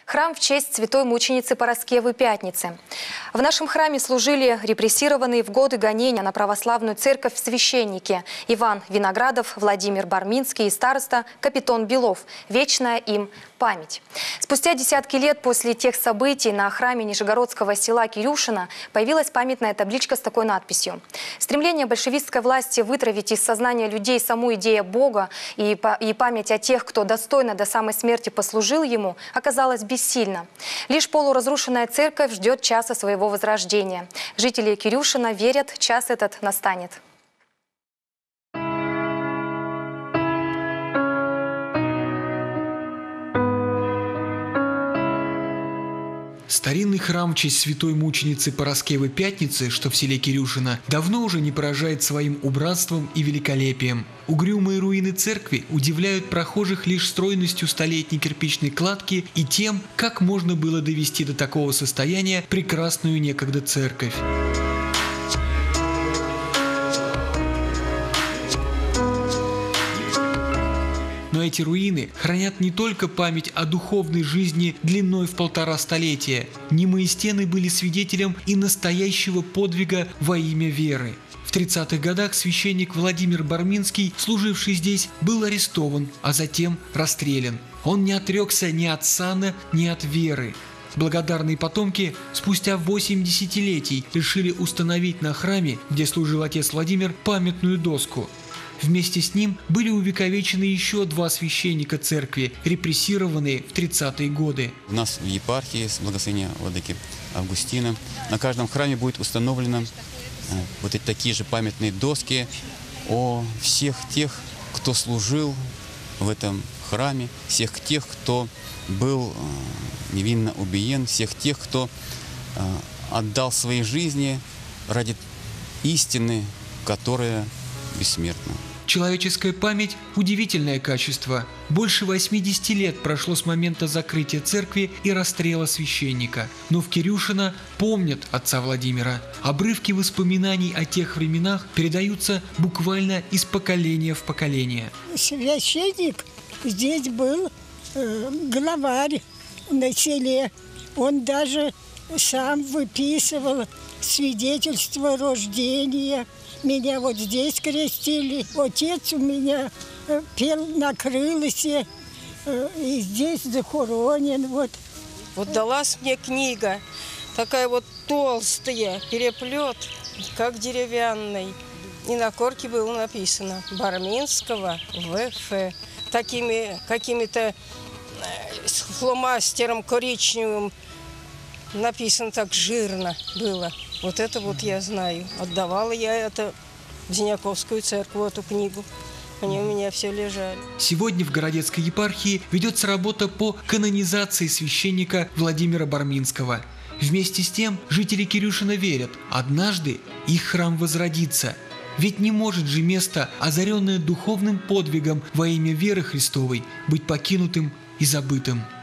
Храм в честь святой мученицы Параскевы Пятницы. В нашем храме служили репрессированные в годы гонения на православную церковь священники Иван Виноградов, Владимир Барминский и староста Капитон Белов. Вечная им память. Спустя десятки лет после тех событий на храме нижегородского села Кирюшино появилась памятная табличка с такой надписью. Стремление большевистской власти вытравить из сознания людей саму идею Бога и память о тех, кто достойно до самой смерти послужил ему, оказалась бессильна. Лишь полуразрушенная церковь ждет часа своего возрождения. Жители Кирюшино верят, час этот настанет. Старинный храм в честь святой мученицы Параскевы Пятницы, что в селе Кирюшино, давно уже не поражает своим убранством и великолепием. Угрюмые руины церкви удивляют прохожих лишь стройностью столетней кирпичной кладки и тем, как можно было довести до такого состояния прекрасную некогда церковь. Но эти руины хранят не только память о духовной жизни длиной в 1,5 столетия. Немые стены были свидетелем и настоящего подвига во имя веры. В 30-х годах священник Владимир Барминский, служивший здесь, был арестован, а затем расстрелян. Он не отрекся ни от сана, ни от веры. Благодарные потомки спустя 8 десятилетий решили установить на храме, где служил отец Владимир, памятную доску. Вместе с ним были увековечены еще 2 священника церкви, репрессированные в 30-е годы. У нас в епархии с благословения владыки Августина на каждом храме будет установлено вот эти такие же памятные доски о всех тех, кто служил в этом храме, всех тех, кто был невинно убиен, всех тех, кто отдал свои жизни ради истины, которая бессмертна. Человеческая память – удивительное качество. Больше 80 лет прошло с момента закрытия церкви и расстрела священника. Но в Кирюшино помнят отца Владимира. Обрывки воспоминаний о тех временах передаются буквально из поколения в поколение. Священник здесь был главарь на селе. Он даже сам выписывал свидетельство рождения. Меня вот здесь крестили. Отец у меня пел на крылысе, и здесь захоронен. Вот далась мне книга, такая вот толстая, переплет, как деревянный. И на корке было написано Барминского В.Ф. Такими какими-то с фломастером коричневым написано, так жирно было. Вот это вот я знаю. Отдавала я это в Зеняковскую церковь, эту книгу. Они у меня все лежали. Сегодня в Городецкой епархии ведется работа по канонизации священника Владимира Барминского. Вместе с тем жители Кирюшино верят, однажды их храм возродится. Ведь не может же место, озаренное духовным подвигом во имя веры Христовой, быть покинутым и забытым.